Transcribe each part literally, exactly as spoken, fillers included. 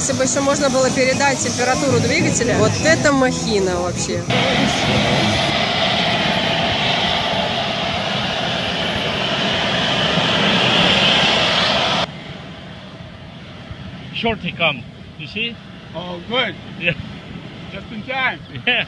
если бы еще можно было передать температуру двигателя, вот это махина вообще. Shorty come, you see? Oh, good. Yeah. Just in time. Yeah.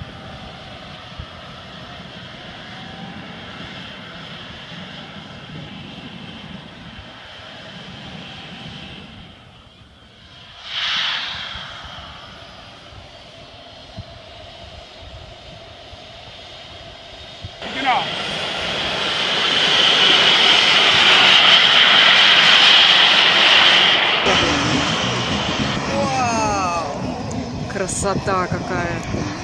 Get off. Красота какая!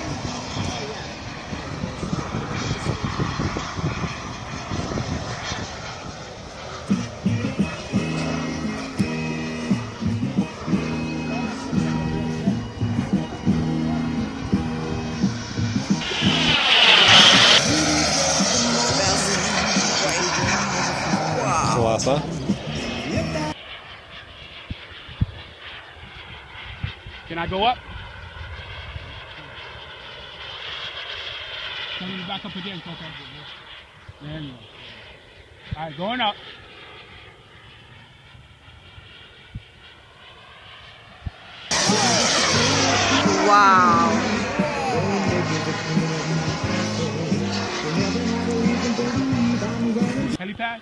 Класс, а? Can I go up? Tell me to back up again, Coco. There you go. All right, going up. Вау! Helipad.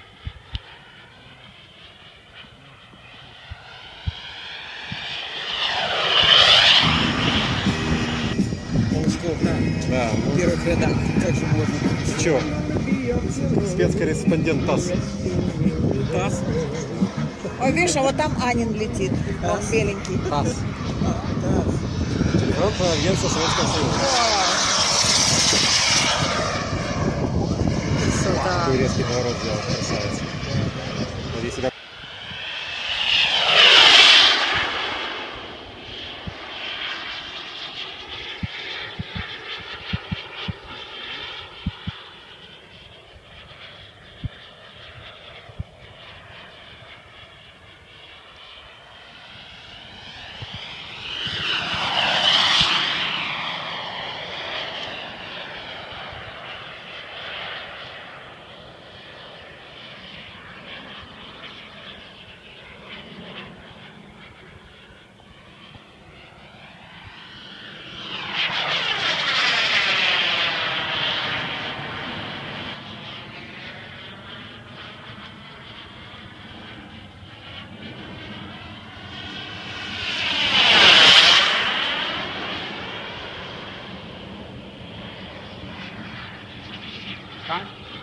Да. В первых рядах. Как же можно? Чё? Спецкорреспондент ТАСС. ТАСС. Ой, видишь, а вот там Анин летит. Он беленький. ТАСС. Это агентство Советского Союза. Красота! Какой резкий поворот сделал, красавец. Смотри сюда. Time.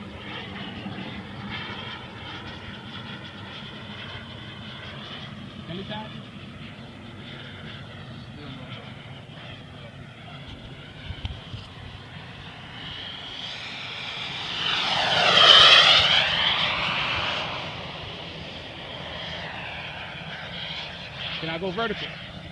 Helipad. Can I go vertical?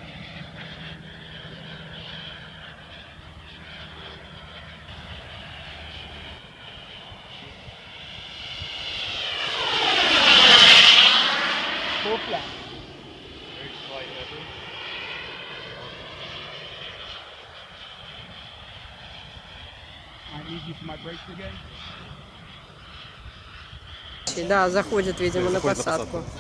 Full flat. I need you for my brakes again. Да, заходит, видимо, на Заходит на посадку. посадку.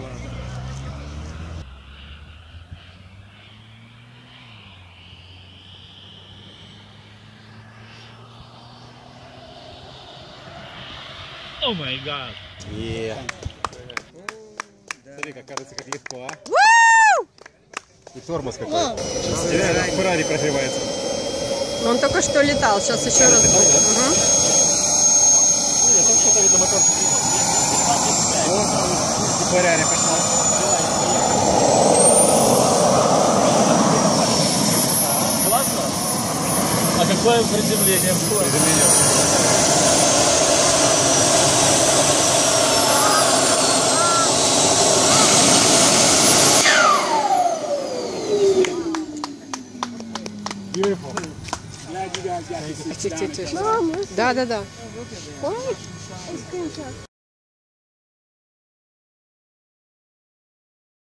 Oh my God. Е. Смотри, как кажется, как легко, а? И тормоз какой. Сейчас реально Феррари прогревается. Он только что летал, сейчас еще раз. Летал, да? Угу. Ну, я там что-то видно мотор. Вот, Феррари пошла. Классно? А какое приземление? Приземление. Beautiful. Glad you guys got to sit down. Да, да, да.